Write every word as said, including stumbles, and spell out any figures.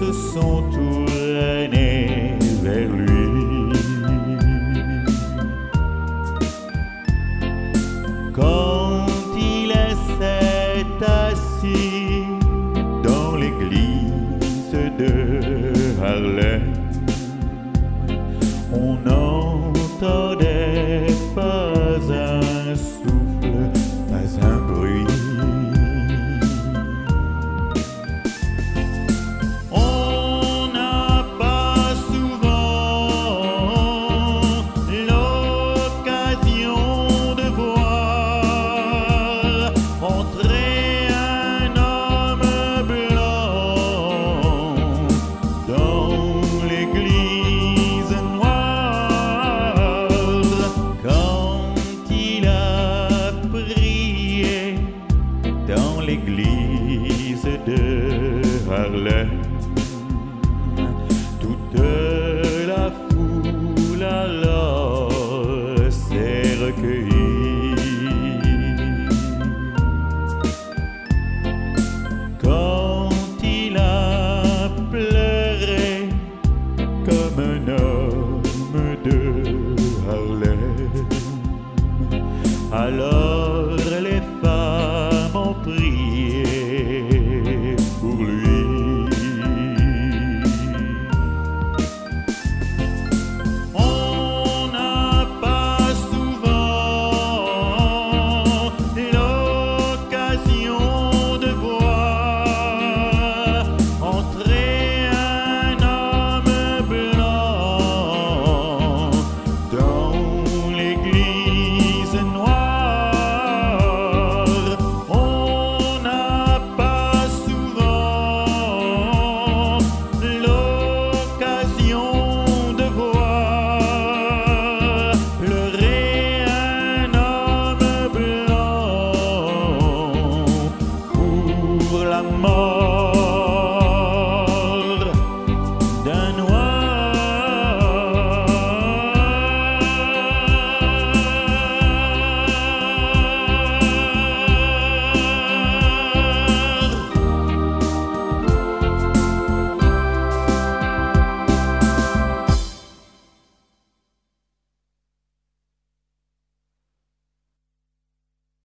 se sont tournés vers lui. Quand il s'est assis dans l'église de Harlem, on n'entendait pas un souffle, pas un bruit. On n'a pas souvent l'occasion de voir entrer un homme blanc dans l'église noire. Quand il a prié dans l'église de Harlem,